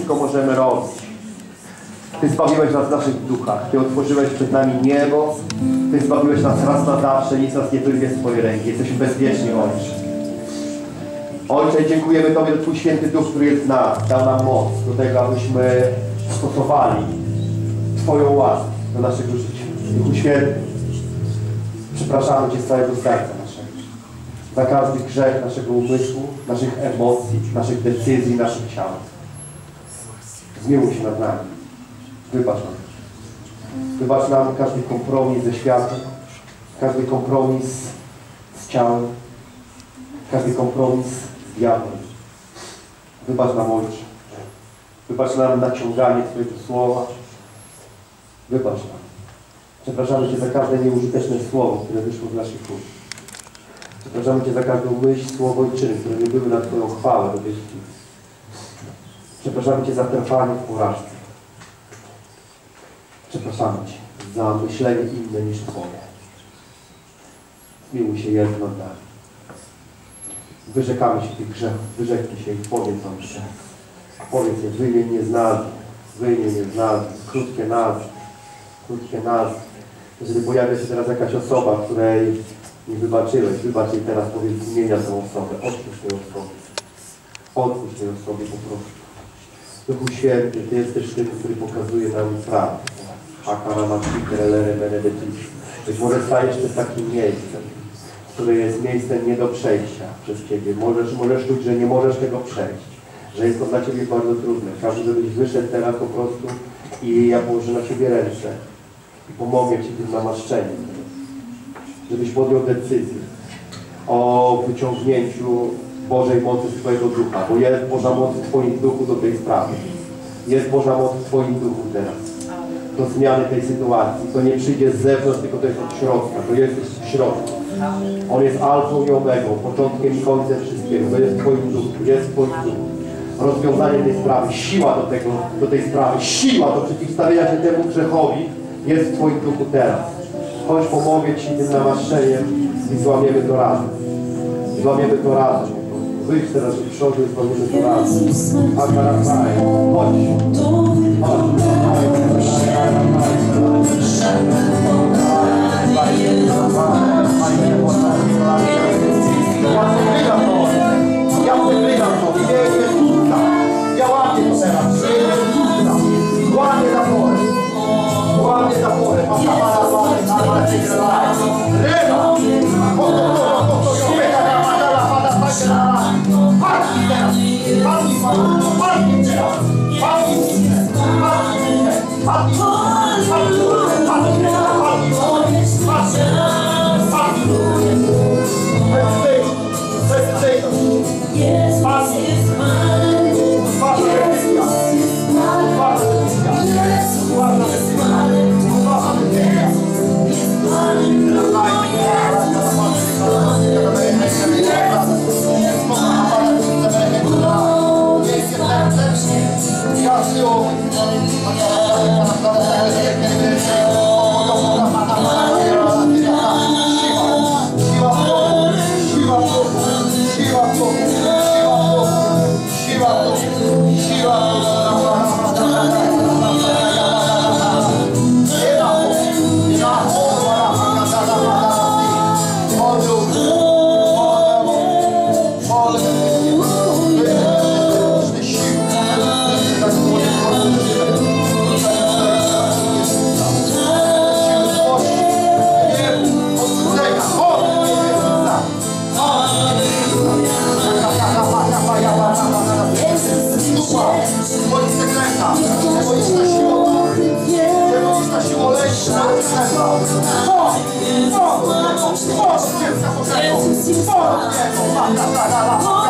wszystko możemy robić. Ty zbawiłeś nas w naszych duchach. Ty otworzyłeś przed nami niebo. Ty zbawiłeś nas raz na zawsze. Nic nas nie wyrwie z Twojej ręki. Jesteśmy bezpieczni, Ojcze. Ojcze, dziękujemy Tobie za Twój święty duch, który jest w nas. Dał nam moc do tego, abyśmy stosowali Twoją łaskę do naszego życia. Duchu Święty, przepraszamy Cię z całego serca naszego za każdy grzech naszego umysłu, naszych emocji, naszych decyzji, naszych ciał. Zmiłuj się nad nami. Wybacz nam. Wybacz nam każdy kompromis ze światem, każdy kompromis z ciałem, każdy kompromis z diabłem. Wybacz nam, Ojcze. Wybacz nam naciąganie Twojego słowa. Wybacz nam. Przepraszamy Cię za każde nieużyteczne słowo, które wyszło z naszych ust. Przepraszamy Cię za każdą myśl, słowo i czyn, które nie były na Twoją chwałę do tej chwili. Przepraszamy Cię za trwanie w porażce. Przepraszamy Cię za myślenie inne niż Twoje. Zmiłuj się jedno nad nami. Wyrzekamy się tych grzechów. Wyrzeknij się i powiedz Ojcze. Powiedz je, wymień je z nazwy. Wymień je z nazwy. Krótkie nazwy. Krótkie nazwy. Jeżeli pojawia się teraz jakaś osoba, której nie wybaczyłeś, wybacz jej teraz, powiedz imienia tą osobę. Odpuść tej osobie. Odpuść tej osobie po prostu. Duchu Święty, Ty jesteś tym, który pokazuje nam prawdę. Być może stajesz przed takim miejscem, które jest miejscem nie do przejścia przez Ciebie. Możesz czuć, że nie możesz tego przejść. Że jest to dla Ciebie bardzo trudne. Chciałbym, żebyś wyszedł teraz po prostu i ja położę na Ciebie ręce i pomogę Ci tym namaszczeniem. Żebyś podjął decyzję o wyciągnięciu Bożej mocy z Twojego ducha, bo jest Boża moc w Twoim duchu do tej sprawy. Jest Boża moc w Twoim duchu teraz. Do zmiany tej sytuacji. To nie przyjdzie z zewnątrz, tylko to jest od środka. To jest w środku. On jest alfą i omegą, początkiem i końcem wszystkiego. To jest w Twoim duchu. Jest w Twoim duchu. Rozwiązanie tej sprawy, siła do tej sprawy, siła do przeciwstawienia się temu grzechowi jest w Twoim duchu teraz. Chodź, pomogę Ci tym namaszczeniem i złamiemy to razem. Złamiemy to razem. Wyjdź teraz do przodu i złamiemy to razem. Akarafaj. Chodź. Ja wygrywam to. Ja łapię to teraz. Łapię zaporę. Łapię zaporę. Oh,